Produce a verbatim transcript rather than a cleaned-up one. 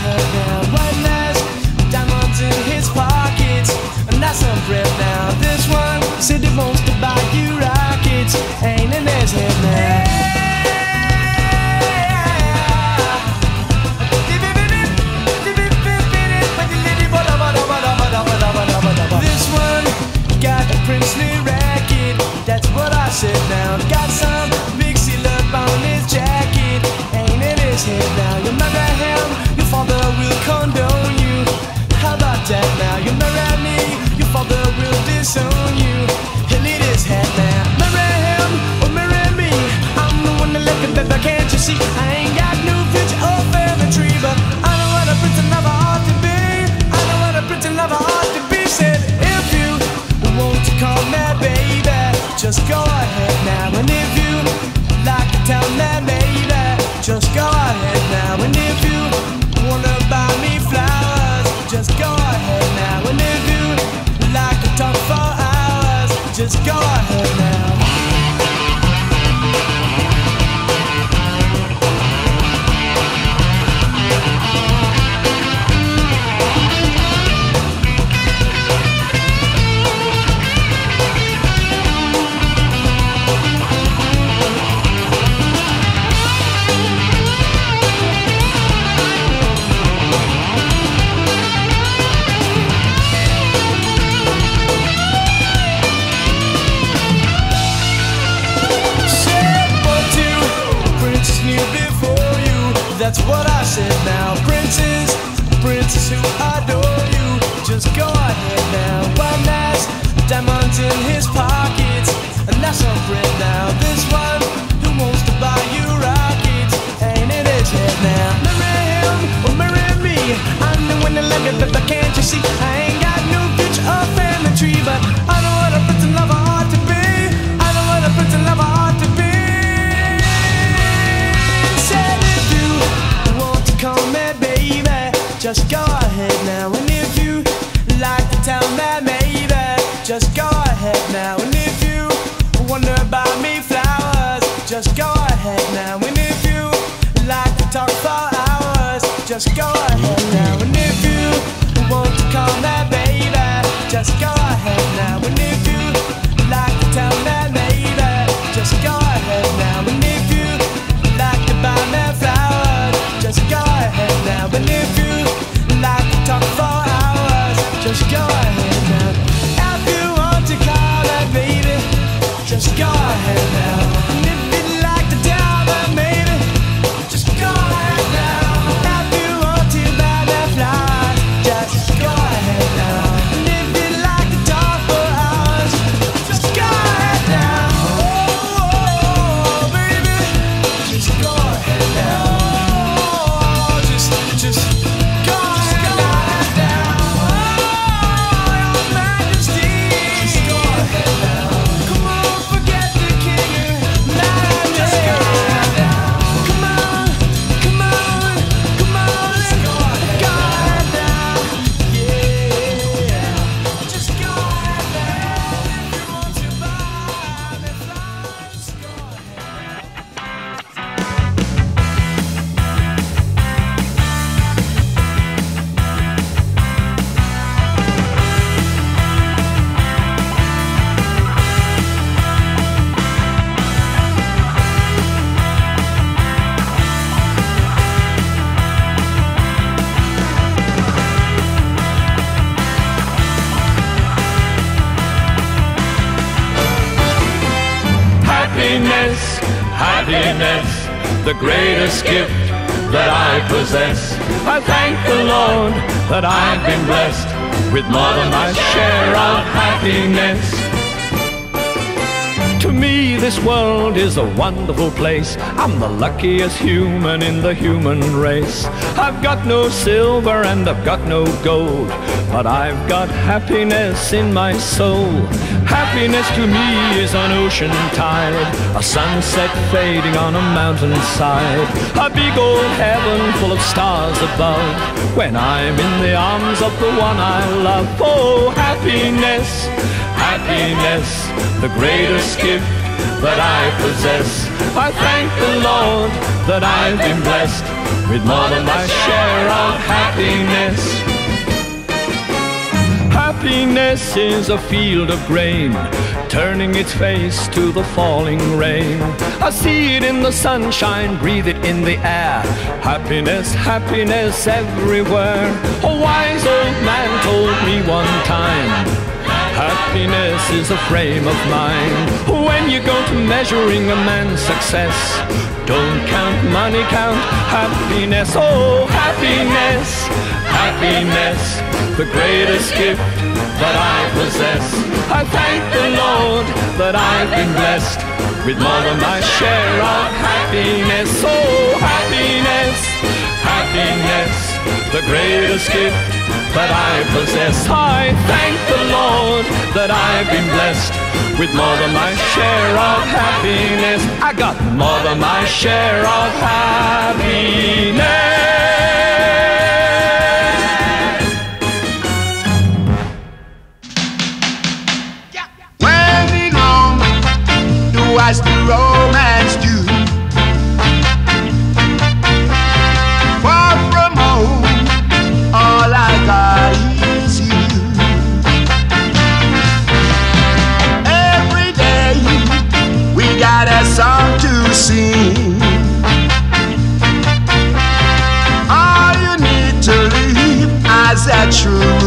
head now. One last diamonds in his pockets, and that's some bread now. This one said he wants to buy you rockets, ain't in his head now. This one got a princely racket, that's what I said now. Got some big seal up on his jacket, ain't in his head now. You marry him, your father will condone you. How about that now? You marry me, your father will disown you. He'll eat his head now. Marry him or marry me, I'm the one that left it, baby, can't you see? I ain't got no future or family tree, but I know what a prince and lover ought to be. I know what a prince and lover ought to be. Said if you want to call me baby, just go ahead now. And if you like to tell me baby, just go ahead now. And if you wanna buy me flowers, just go ahead now. And if you like to talk for hours, just go ahead now. That's what I said now. Princes, princes who adore you, just go ahead now. One last diamonds in his pockets, and that's some bread now. This one who wants to buy you rockets, ain't in his head now. Marry him or marry me, I'm the one that let me, but can't you see? I ain't got no future or family tree, but I know what a prince and lover ought to be. I know what a prince and lover ought to be. Call me baby, just go ahead now. And if you like to tell me maybe, just go ahead now. And if you wonder about me flowers, just go ahead now. And if you like to talk for hours, just go ahead now. And if you want to call me baby, just go ahead now. And if you like to tell me maybe, just go ahead now. And if you like to buy me flowers, just go ahead now. And if you like to talk for hours, just go ahead now. If you want to call that baby, just go ahead now. And if you'd like to tell me maybe, just go ahead now. If you want to buy that flowers, just go ahead now. And if you'd like to talk for hours, just go ahead now. Oh, oh, oh baby, just go ahead now. Just go ahead now, oh, your majesty. Just go ahead now. Come on, forget the king. Just go ahead now. Come on, come on, come on. Just go ahead now. Yeah, just go ahead now. If you want to buy me flowers, just go ahead now. Happiness, happiness, the greatest gift that I possess. I thank the Lord that I've been blessed with more than my share of happiness. To me this world is a wonderful place. I'm the luckiest human in the human race. I've got no silver and I've got no gold, but I've got happiness in my soul. Happiness to me is an ocean tide, a sunset fading on a mountainside, a big old heaven full of stars above, when I'm in the arms of the one I love. Oh, happiness, happiness, the greatest gift that I possess. I thank the Lord that I've been blessed with more than my share of happiness. Happiness is a field of grain, turning its face to the falling rain. I see it in the sunshine, breathe it in the air. Happiness, happiness everywhere. A wise old man told me one time, happiness is a frame of mind. When you go to measuring a man's success, don't count money, count happiness. Oh, happiness, happiness, the greatest gift that I possess. I thank the Lord that I've been blessed with more than my share of happiness. Oh, happiness, happiness, the greatest gift that I possess. I thank the Lord that I've been blessed with more than my share of happiness. I got more than my share of happiness. When in Rome, do as the Romans do. Far from home, all I got is you. Every day we got a song to sing. All you need to live as a true